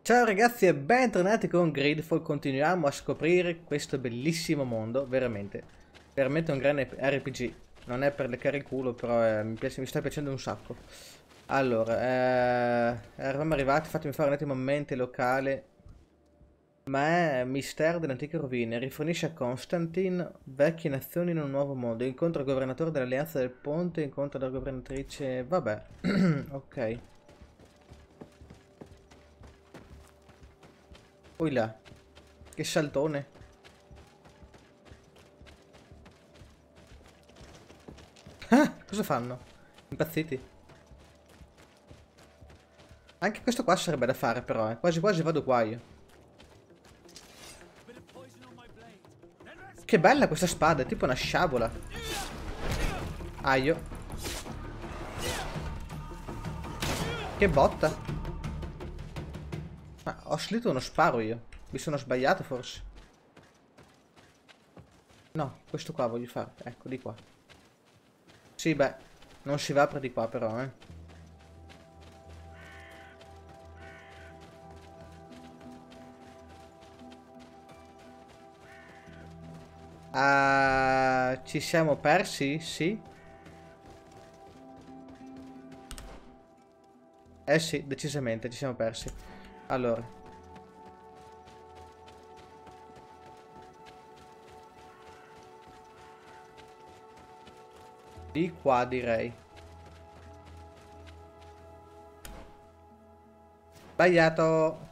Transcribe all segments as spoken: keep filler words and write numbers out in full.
Ciao ragazzi e bentornati con Gridfall. Continuiamo a scoprire questo bellissimo mondo, veramente, veramente un gran R P G. Non è per leccare il culo, però eh, mi, piace, mi sta piacendo un sacco. Allora, eh, eravamo arrivati, fatemi fare un attimo mente locale. Ma è mistero delle antiche rovine, rifornisce a Constantine vecchie nazioni in un nuovo mondo. Incontra il governatore dell'Alleanza del Ponte, incontra la governatrice... Vabbè, ok. Poi là, che saltone. Ah, cosa fanno? Impazziti. Anche questo qua sarebbe da fare però, eh. Quasi quasi vado qua io. Che bella questa spada, è tipo una sciabola. Aio. Che botta. Ah, ho slitto uno sparo io. Mi sono sbagliato forse. No, questo qua voglio fare. Ecco, di qua. Sì, beh, non si va per di qua però, eh. Ah, ci siamo persi? Sì. Eh sì, decisamente ci siamo persi. Allora. Di qua direi. Sbagliato.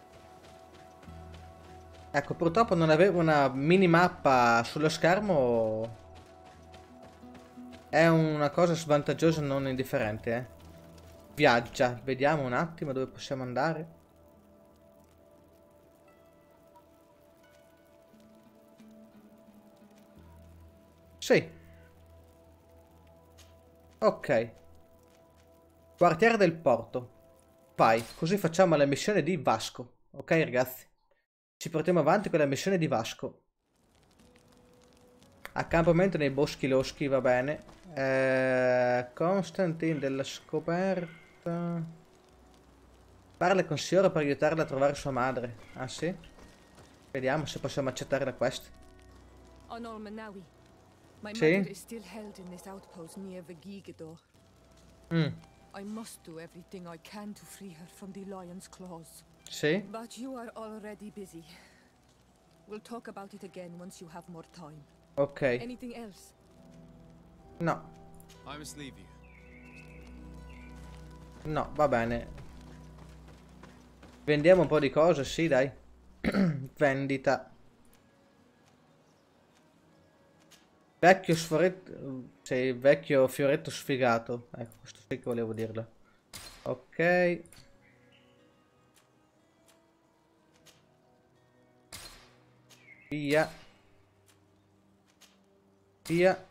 Ecco, purtroppo non avevo una minimappa sullo schermo. È una cosa svantaggiosa non indifferente, eh. Viaggia, vediamo un attimo dove possiamo andare. Sì. Ok. Quartiere del porto. Vai, così facciamo la missione di Vasco. Ok, ragazzi. Ci portiamo avanti con la missione di Vasco. Accampamento nei boschi loschi, va bene. Eh, Constantine della scoperta. Parla con Siora per aiutarla a trovare sua madre. Ah sì? Vediamo se possiamo accettare la quest. Sì? Mm. I must do everything I can to free her from the lion's claws. Sì? But you are already busy. We'll talk about it again once you have more time. Ok. Anything else? No. I must leave you. No, va bene. Vendiamo un po' di cose, sì, dai. Vendita. Vecchio sforetto. Sì, vecchio fioretto sfigato. Ecco, questo sì che volevo dirlo. Ok. Via. Via.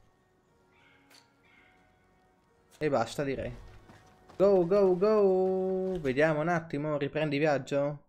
E basta, direi. Go, go, go. Vediamo un attimo. Riprendi viaggio.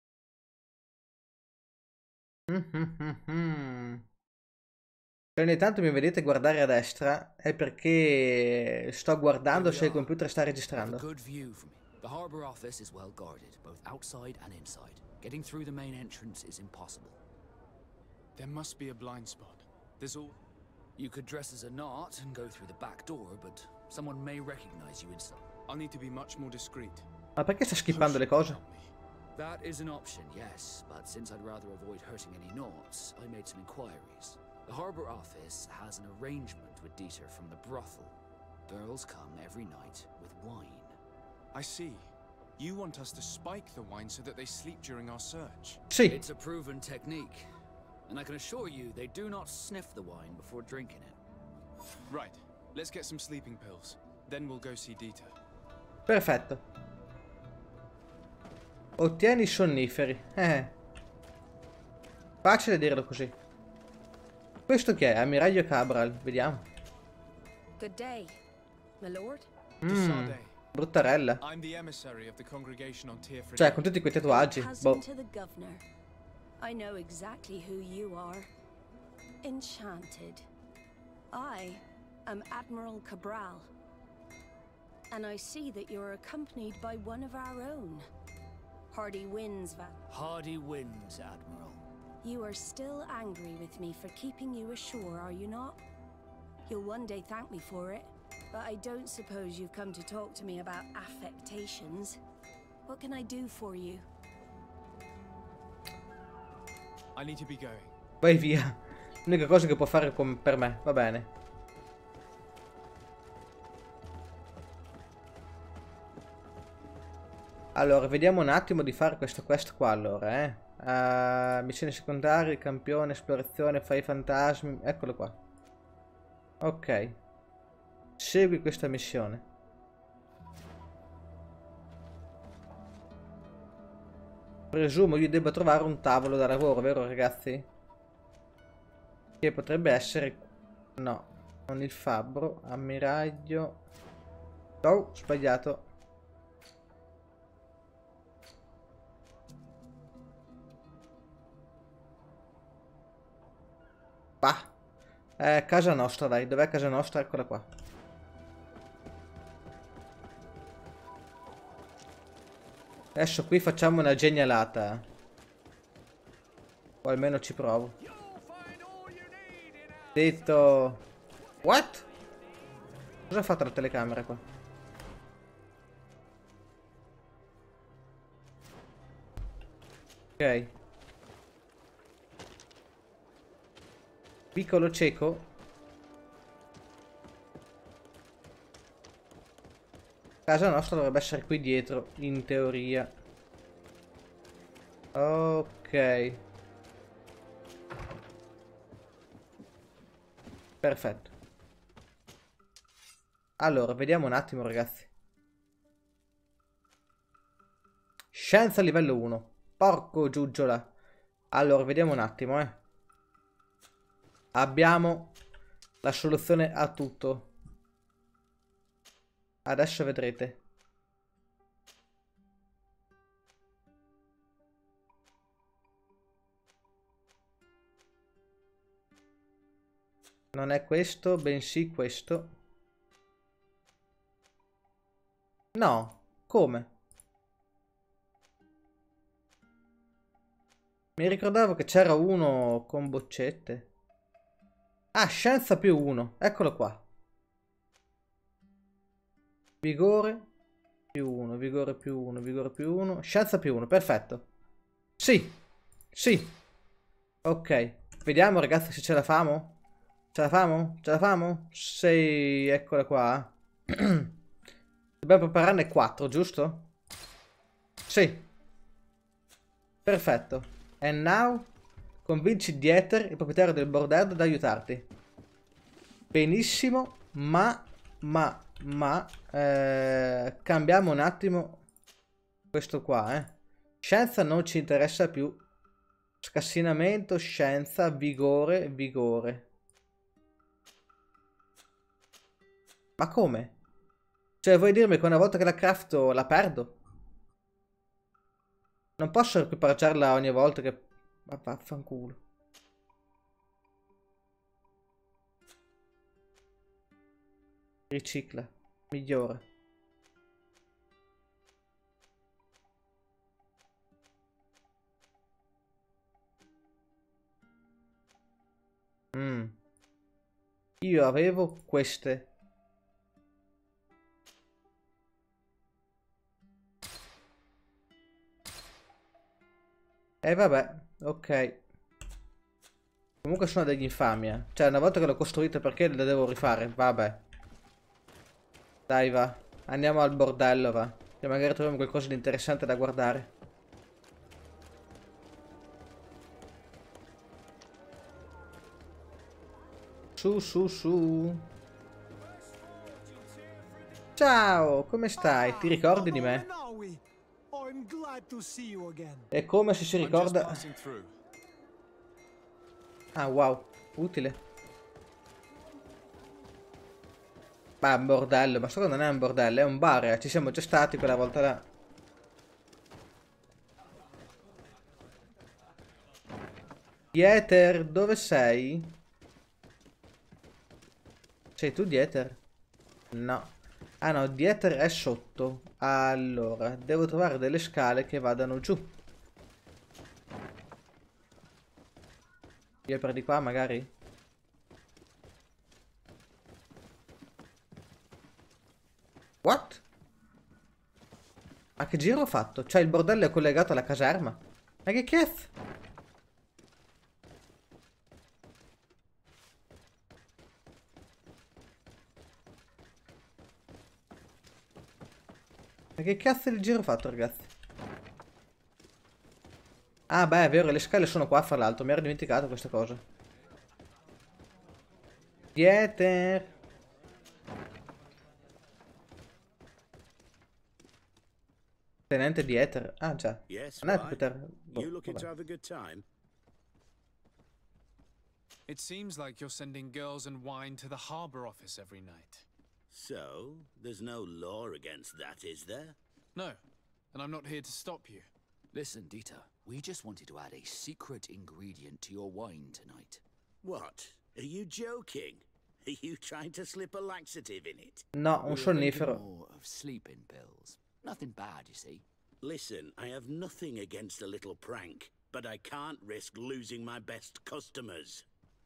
Mm -hmm -hmm -hmm. Se ogni tanto mi vedete guardare a destra è perché sto guardando se il computer sta registrando. The harbor office is well guarded, both outside and inside. Getting through the main entrance is impossible. There must be a blind spot. There's all... You could dress as a knot and go through the back door, but someone may recognize you inside. I'll need to be much more discreet. Ma perché sta skippando le cose? That is an option, yes, but since I'd rather avoid hurting any knots, I made some inquiries. The harbor office has an arrangement with Dieter from the brothel. Girls come every night with wine. I see. You want us to spike the wine so that they sleep during our search. Sì. It's a proven technique, and I can assure you they do not sniff the wine before drinking it. Right. Let's get some sleeping pills. Then we'll go see Dieter. Perfetto. Ottieni i sonniferi. Eh. Facile dirlo così. Questo che è? Ammiraglio Cabral. Vediamo. Good day, my lord. Mmm. Bruttarella. I'm the emissary of the congregation on Tearford. Cioè, con tutti quei tatuaggi. Boh. To the governor. I know exactly who you are. Enchanted. I am Admiral Cabral. And I see that you're accompanied by one of our own. Hardy wins, Val. Hardy wins, Admiral. You are still angry with me for keeping you ashore, are you not? You'll one day thank me for it. But I don't suppose you've come to talk to me about affectations. What can I do for you? I need to be going. Vai via. L'unica cosa che può fare con- per me, va bene. Allora, vediamo un attimo di fare questo quest qua, allora, eh. Uh, missioni secondarie, campione, esplorazione, fai fantasmi, eccolo qua. Ok. Segui questa missione. Presumo io debba trovare un tavolo da lavoro, vero ragazzi? Che potrebbe essere... No, non il fabbro, ammiraglio... Oh, sbagliato. Bah. Eh, casa nostra, dai. Dov'è casa nostra? Eccola qua. Adesso qui facciamo una genialata. O almeno ci provo. Detto... What? Cosa ha fatto la telecamera qua? Ok. Piccolo cieco. Casa nostra dovrebbe essere qui dietro, in teoria. Ok. Perfetto. Allora, vediamo un attimo, ragazzi. Scienza livello uno. Porco giuggiola. Allora, vediamo un attimo, eh. Abbiamo la soluzione a tutto. Adesso vedrete. Non è questo, bensì questo. No, come? Mi ricordavo che c'era uno con boccette. Ah, scienza più uno. Eccolo qua. Vigore più uno, vigore più uno, vigore più uno. Scienza più uno, perfetto. Sì, sì. Ok, vediamo ragazzi se ce la famo. Ce la famo? Ce la famo? Sei, eccola qua. Dobbiamo prepararne quattro, giusto? Sì. Perfetto. And now convinci Dieter, il proprietario del bordello, ad aiutarti. Benissimo, ma, ma, ma, eh, cambiamo un attimo questo qua, eh. Scienza non ci interessa più. Scassinamento, scienza, vigore, vigore. Ma come? Cioè, vuoi dirmi che una volta che la crafto la perdo? Non posso equipaggiarla ogni volta che... Ma vaffanculo. Ricicla. Migliora. Mm. Io avevo queste. E eh, vabbè, ok. Comunque sono degli infamia. Cioè, una volta che l'ho costruita, perché le devo rifare? Vabbè. Dai, va. Andiamo al bordello, va. Che magari troviamo qualcosa di interessante da guardare. Su, su, su. Ciao, come stai? Ti ricordi di me? È come se si ricorda... Ah, wow, utile. Ma un bordello, ma sto non è un bordello, è un bar, eh. Ci siamo già stati quella volta là. Dieter, dove sei? Sei tu Dieter? No. Ah no, Dieter è sotto. Allora, devo trovare delle scale che vadano giù. Io per di qua magari? What? Ma che giro ho fatto? Cioè il bordello è collegato alla caserma? Ma che cazzo? Ma che cazzo di giro ho fatto, ragazzi? Ah beh, è vero, le scale sono qua fra l'altro, mi ero dimenticato questa cosa. Dieter. Tenente Dieter. Ah già. Yes, Non è why? Peter. Boh, You looking to vabbè. have a good time? It seems like you're sending girls and wine to the harbor office every night. So, there's no law against that, is there? No, and I'm not here to stop you. Listen, Dieter, we just wanted to add a secret ingredient to your wine tonight. What? Are you joking? Are you trying to slip a laxative in it? No, We un were thinking sonnifero. more of sleeping pills. Nothing bad, you see. Listen, I have nothing against a little prank, but I can't risk losing my best customers.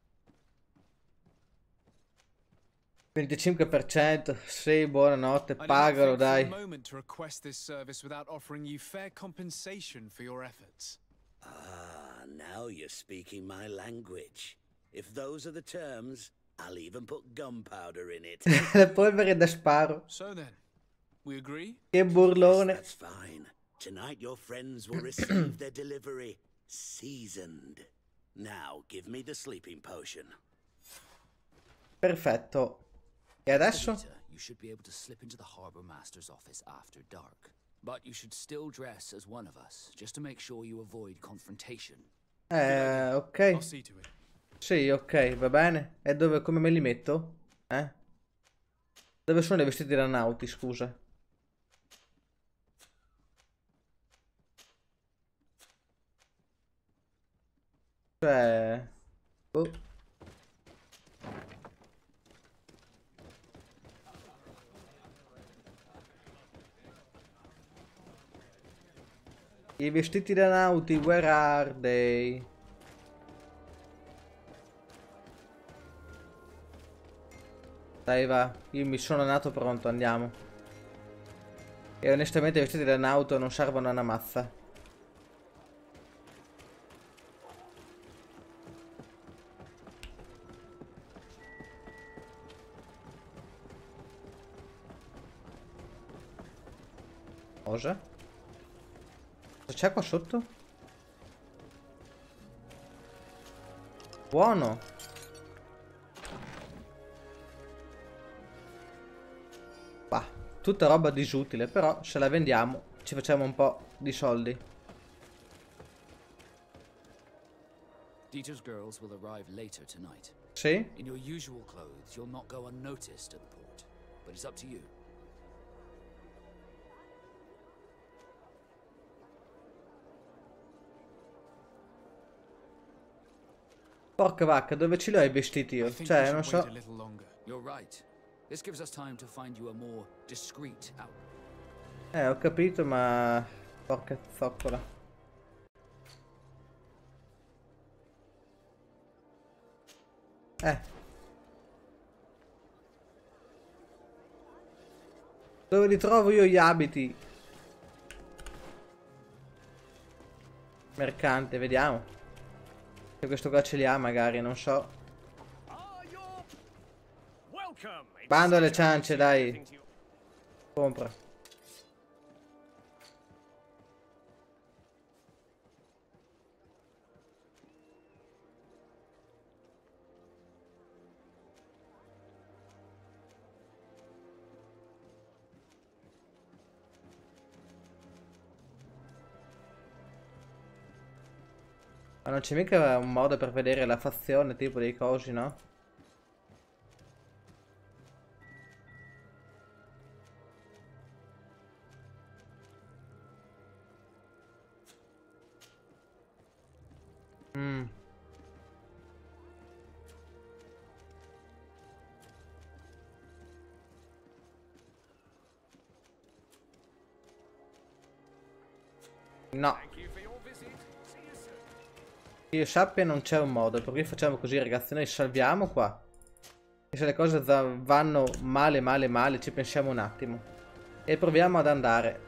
venticinque per cento. Sì, buonanotte, I did not pagalo, think for a dai. moment to request this service without offering you fair compensation for your efforts. Ah, now you're speaking my language. If those are the terms, I'll even put gunpowder in it. La polvere da sparo. So then, we agree? Che burlone. That's fine. Tonight your friends will receive their delivery seasoned. Now give me the sleeping potion. Perfetto. E adesso? Dieter, you should be able to slip into the harbor master's office after dark. But you should still dress as one of us, just to make sure you avoid confrontation. Eh, ok. I'll see to it. Sì, ok, va bene. E dove, come me li metto? Eh? Dove sono i vestiti da nauti, scusa? Cioè... Oh. I vestiti da nauti, where are they? Dai va, io mi sono nato pronto, andiamo. E onestamente i vestiti da nauto non servono a una mazza. Cosa? Cosa c'è qua sotto? Buono! Bah, tutta roba disutile, però se la vendiamo ci facciamo un po' di soldi. Dieter's girls will arrive later tonight. Sì? In your usual clothes, you'll not go unnoticed at the port, but it's up to you. Porca vacca, dove ce li ho i vestiti io? I think we Cioè, should non wait so. a little longer. You're right. This gives us time to find you a more discreet outfit. Eh, ho capito, ma... Porca zoccola. Eh. Dove li trovo io gli abiti? Mercante, vediamo. Se questo qua ce li ha magari, non so. Bando alle ciance, dai. Compra. Ma non c'è mica un modo per vedere la fazione tipo dei cosi, no? Mm. No. Che io sappia non c'è un modo, per cui facciamo così ragazzi, noi salviamo qua. E se le cose vanno male male male ci pensiamo un attimo. E proviamo ad andare.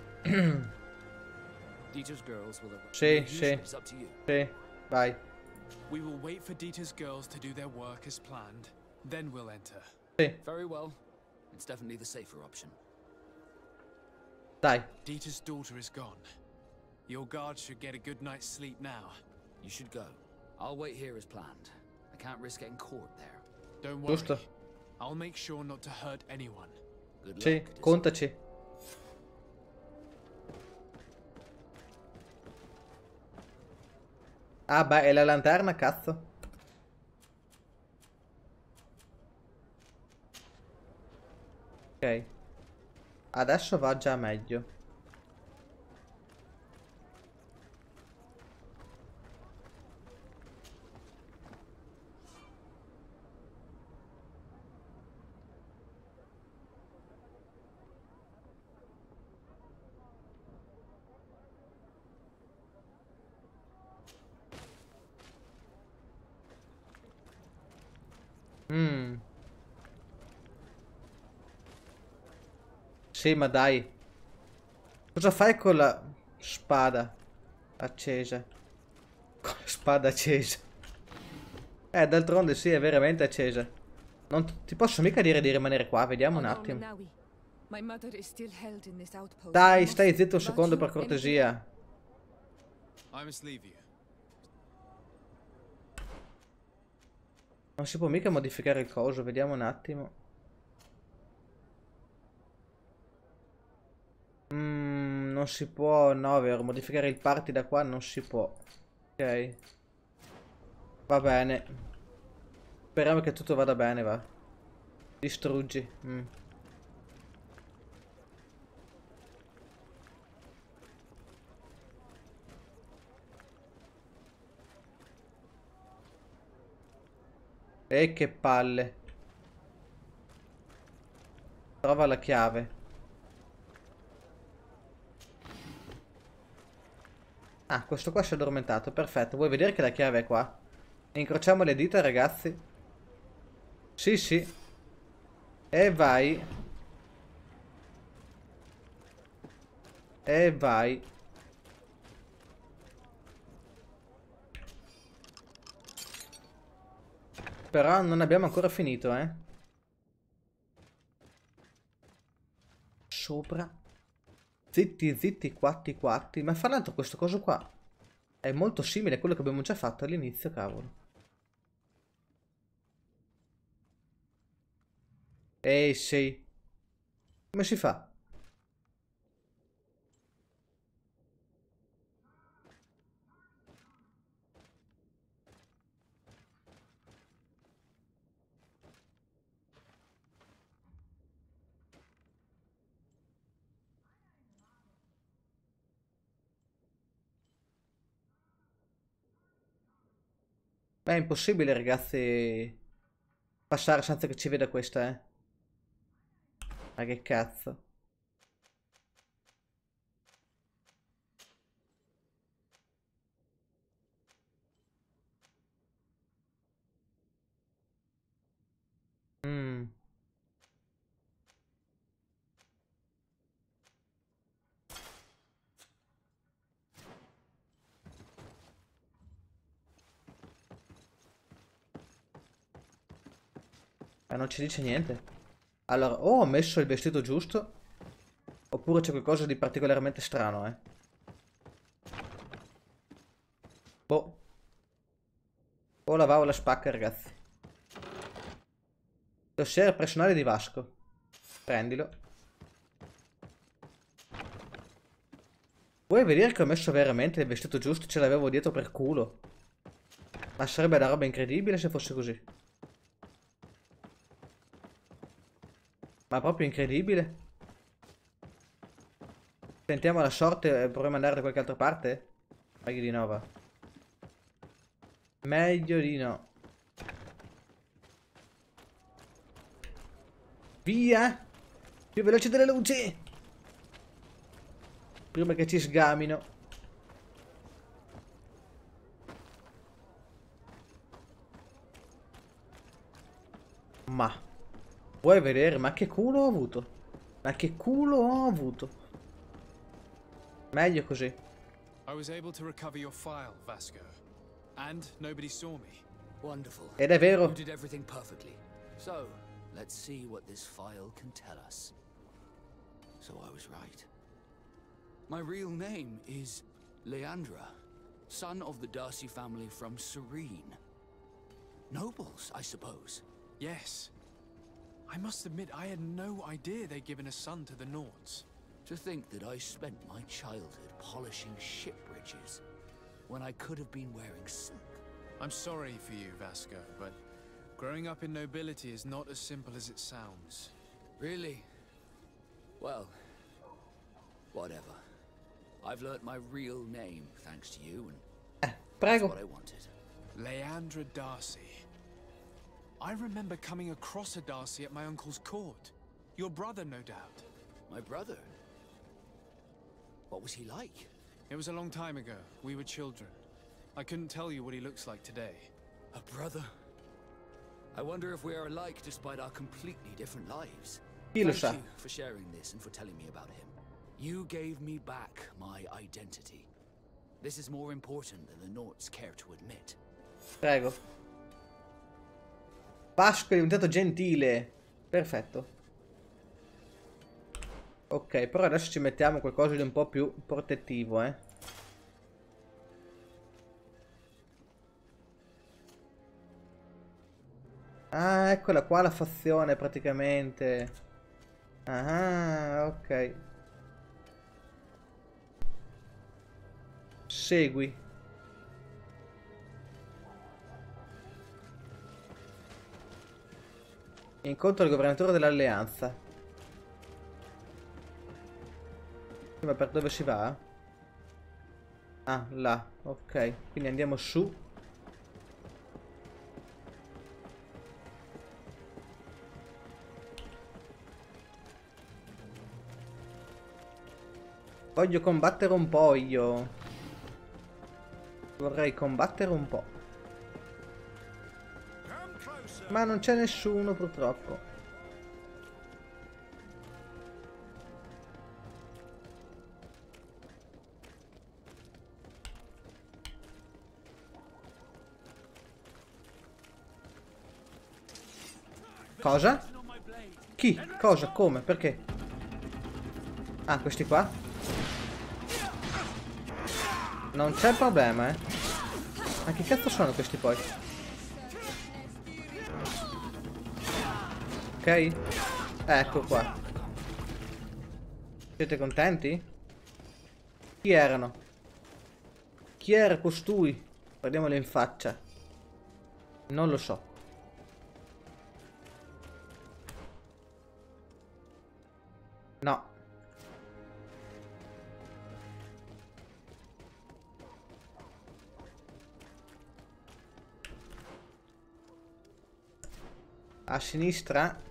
Sì, sì. Sì, vai. We will wait for Dieter's girls to do their work as planned, then we'll enter. Sì. Very well. It's definitely the safer option. Dai. Dieter's daughter is gone. Your guard should get a good night's sleep now. You should go. I'll wait here as planned. I can't risk getting caught there. Don't worry. Giusto. I'll make sure not to hurt anyone. Good luck. Sì, contaci. Ah beh, è la lanterna, cazzo. Ok. Adesso va già meglio. Mm. Sì, ma dai. Cosa fai con la spada accesa? Con la spada accesa. Eh, d'altronde sì, è veramente accesa. Non ti posso mica dire di rimanere qua, vediamo un attimo. Dai, stai zitto un secondo per cortesia. I must leave you. Non si può mica modificare il coso, vediamo un attimo. Mm, non si può, no, vero, modificare il party da qua non si può. Ok. Va bene. Speriamo che tutto vada bene, va. Distruggi. Mm. E che palle. Trova la chiave. Ah, questo qua si è addormentato. Perfetto. Vuoi vedere che la chiave è qua? Incrociamo le dita, ragazzi. Sì, sì. E vai. E vai. Però non abbiamo ancora finito, eh. Sopra. Zitti, zitti, quatti, quatti. Ma fra l'altro questo coso qua è molto simile a quello che abbiamo già fatto all'inizio, cavolo. Ehi, sì. Come si fa? È impossibile, ragazzi, passare senza che ci veda questa, eh. Ma che cazzo. Mm. Ma non ci dice niente. Allora, o ho messo il vestito giusto, oppure c'è qualcosa di particolarmente strano, eh. Boh. O la va o la spacca, ragazzi. Dossier personale di Vasco. Prendilo. Vuoi vedere che ho messo veramente il vestito giusto? Ce l'avevo dietro per culo. Ma sarebbe una roba incredibile se fosse così. Ma proprio incredibile. Tentiamo la sorte e proviamo ad andare da qualche altra parte? Meglio di no, va. Meglio di no. Via! Più veloce delle luci! Prima che ci sgamino. Ma vuoi vedere? Ma che culo ho avuto? Ma che culo ho avuto? Meglio così. I was able to recover your file, Vasco. And nobody saw me. Wonderful. Ed è vero. You did everything perfectly. So, let's see what this file can tell us. So I was right. My real name is Leandra, son of the Darcy family from Serene. Nobles, I suppose. Yes. I must admit, I had no idea they'd given a son to the Nords. To think that I spent my childhood polishing ship bridges when I could have been wearing silk. I'm sorry for you, Vasco, but growing up in nobility is not as simple as it sounds. Really? Well, whatever. I've learnt my real name thanks to you, and Eh, that's prego. what I wanted. Leandra Darcy. I remember coming across a Darcy at my uncle's court. Your brother, no doubt. My brother? What was he like? It was a long time ago. We were children. I couldn't tell you what he looks like today. A brother? I wonder if we are alike despite our completely different lives. Chi lo Thank sa? you for sharing this and for telling me about him. You gave me back my identity. This is more important than the Nords care to admit. Prego. Vasco è diventato gentile. Perfetto. Ok, però adesso ci mettiamo qualcosa di un po' più protettivo, eh. Ah, eccola qua la fazione praticamente. Ah, ok. Segui. Incontro il governatore dell'alleanza. Ma per dove si va? Ah, là. Ok, quindi andiamo su. Voglio combattere un po' io. Vorrei combattere un po'. Ma non c'è nessuno purtroppo. Cosa? Chi? Cosa? Come? Perché? Ah, questi qua? Non c'è problema, eh. Ma che cazzo sono questi poi? Ok? Ecco qua. Siete contenti? Chi erano? Chi era costui? Guardiamolo in faccia. Non lo so. No. A sinistra.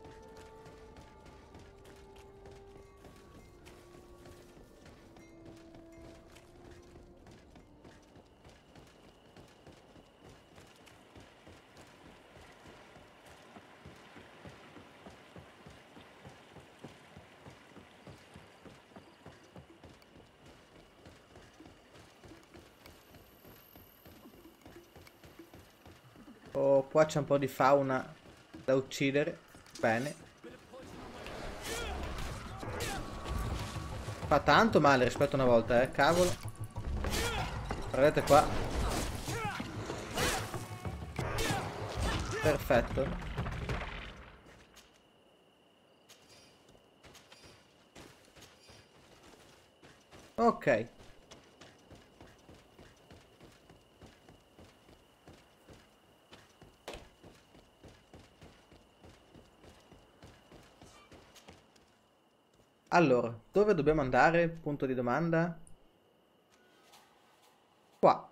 Oh, qua c'è un po' di fauna da uccidere. Bene. Fa tanto male rispetto a una volta, eh, cavolo. Guardate qua. Perfetto. Ok. Allora, dove dobbiamo andare? Punto di domanda. Qua.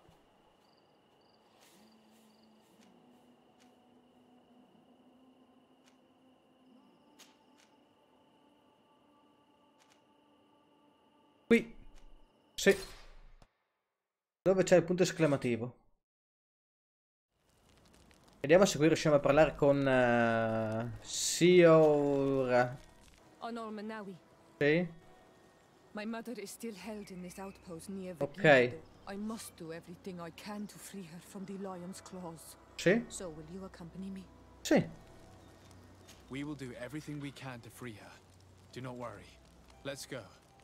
Qui. Sì. Dove c'è il punto esclamativo? Vediamo se qui riusciamo a parlare con uh, Siora. Honor Manawi. Sì? My mother is still held in this outpost near Ok. Vigilado. I must do everything I can to free her from the lion's claws. Sì? So will you accompany me? Sì. We will do everything we can to free her. Do not worry. Let's go.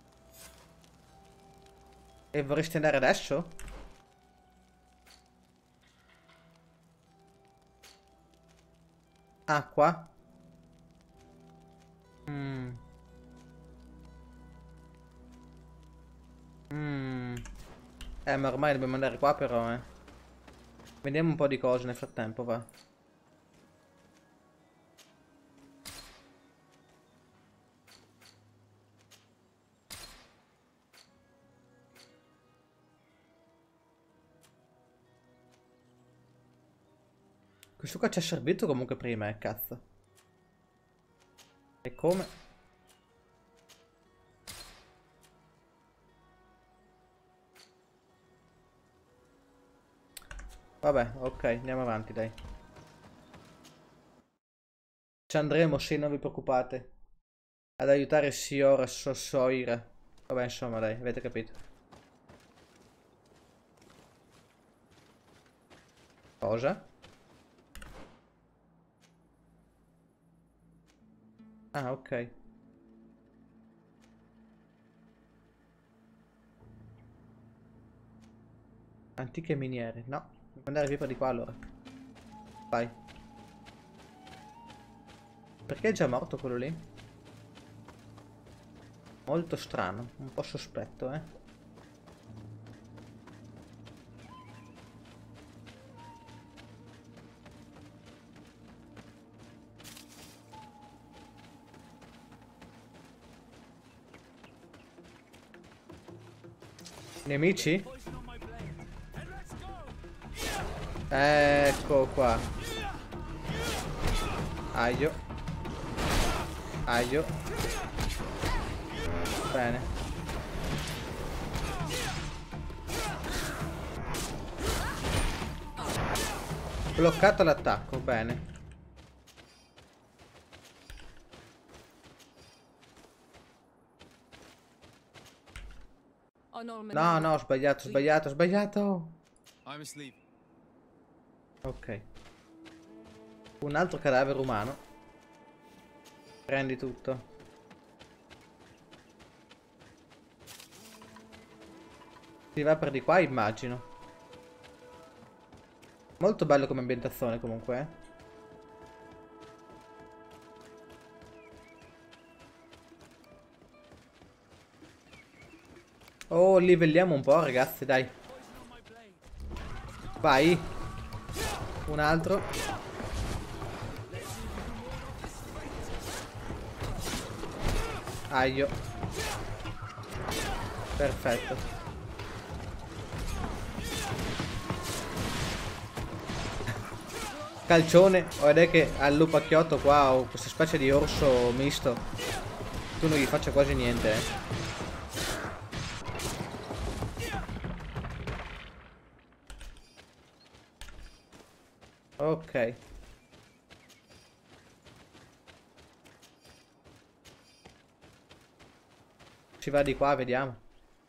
E vorresti andare adesso? Ah, qua? Mm. Mm. Eh, ma ormai dobbiamo andare qua però, eh. Vediamo un po' di cose nel frattempo, va. Questo qua ci è servito comunque prima, eh, cazzo. E come? Vabbè, ok, andiamo avanti, dai. Ci andremo, sì, non vi preoccupate. Ad aiutare Siora Sossoira. Vabbè, insomma, dai, avete capito. Cosa? Ah, ok. Antiche miniere, no. Devo andare via di qua allora. Vai. Perché è già morto quello lì? Molto strano, un po' sospetto, eh. Nemici? Ecco qua. Aio. Aio. Bene. Bloccato l'attacco, bene. Honor No, Manawi. no, ho sbagliato, ho sbagliato, ho sbagliato. I'm asleep. Ok. Un altro cadavere umano. Prendi tutto. Si va per di qua, immagino. Molto bello come ambientazione comunque, eh. Oh, livelliamo un po', ragazzi, dai. Vai. Un altro. Aio. Perfetto. Calcione. Guarda che al lupacchiotto qua ho questa specie di orso misto. Tu non gli faccia quasi niente, eh. Ok. Si va di qua, vediamo.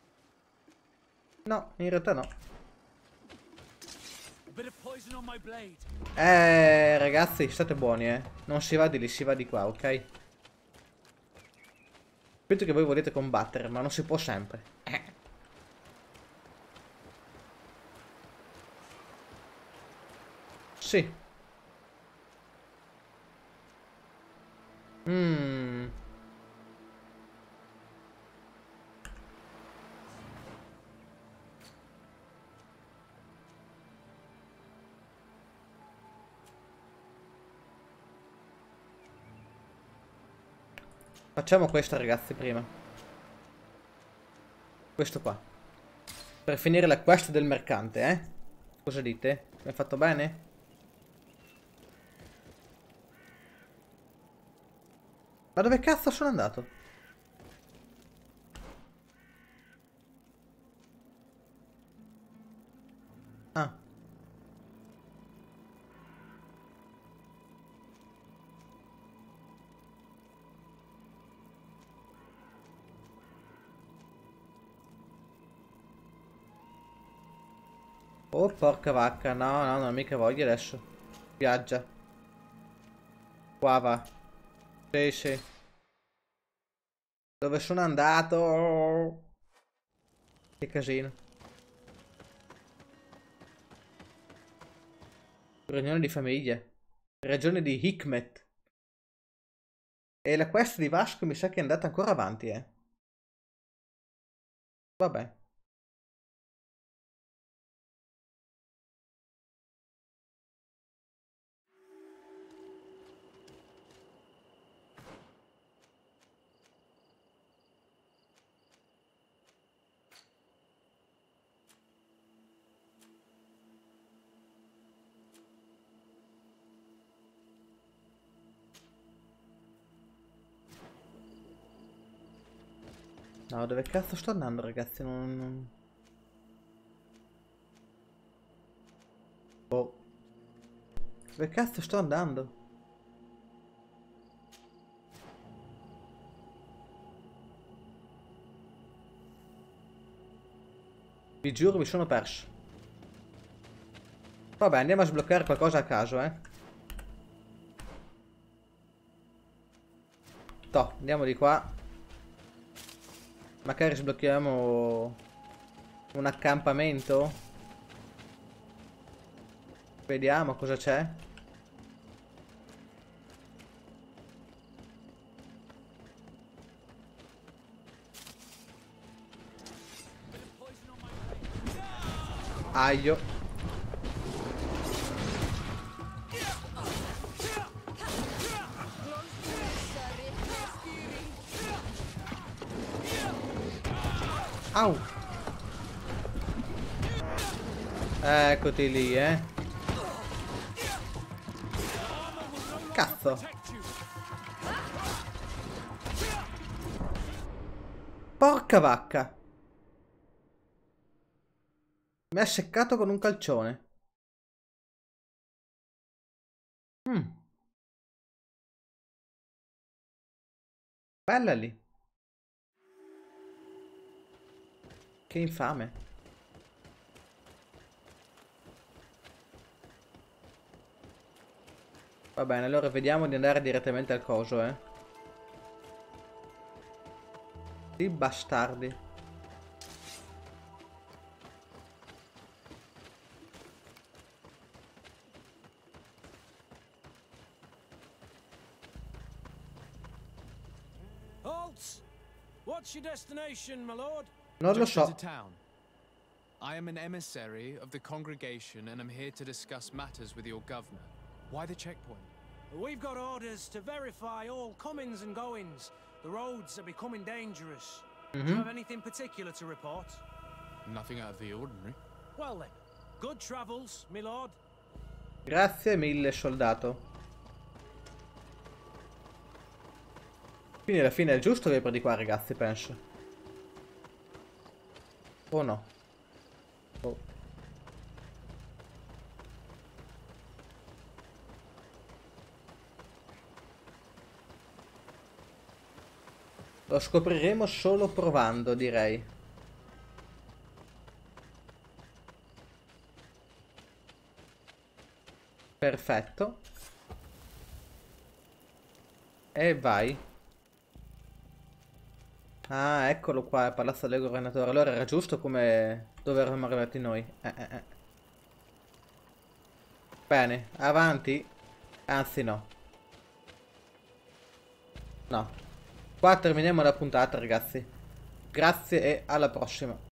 No, in realtà no. Eh, ragazzi, state buoni, eh. Non si va di lì, si va di qua, ok? Capito che voi volete combattere, ma non si può sempre. Eh. Sì. Mmm. Facciamo questo, ragazzi, prima. Questo qua. Per finire la quest del mercante, eh? Cosa dite? Mi ha fatto bene? Ma dove cazzo sono andato? Ah. Oh, porca vacca. No, no, non ho mica voglia adesso. Viaggia. Qua va. Sì, sì. Dove sono andato? Che casino. Riunione di famiglia. Regione di Hikmet. E la quest di Vasco mi sa che è andata ancora avanti, eh. Vabbè. No, dove cazzo sto andando, ragazzi? Non... non- Boh. Dove cazzo sto andando? Vi giuro, mi sono perso. Vabbè, andiamo a sbloccare qualcosa a caso, eh. Toh, andiamo di qua. Magari sblocchiamo un accampamento. Vediamo cosa c'è. Aglio. Au. Eccoti lì, eh. Cazzo. Porca vacca. Mi ha seccato con un calcione. Mm. Bella lì. Che infame. Va bene, allora vediamo di andare direttamente al coso, eh. Di bastardi. Halt! What's your destination, my lord? Non lo Just so. into town. I am an emissary of the congregation and I'm here to discuss matters with your governor. Why the checkpoint? We've got orders to verify all comings and goings. The roads are becoming dangerous. Do you have anything particular to report? Nothing out of the ordinary. Well then, good travels, my lord. Grazie mille, soldato. Quindi alla fine è giusto che per di qua, ragazzi, penso. O no? Oh. Lo scopriremo solo provando, direi. Perfetto. E vai. Ah, eccolo qua, il palazzo del governatore. Allora era giusto come dove eravamo arrivati noi. Eh, eh, eh. Bene, avanti. Anzi no. No. Qua terminiamo la puntata, ragazzi. Grazie e alla prossima.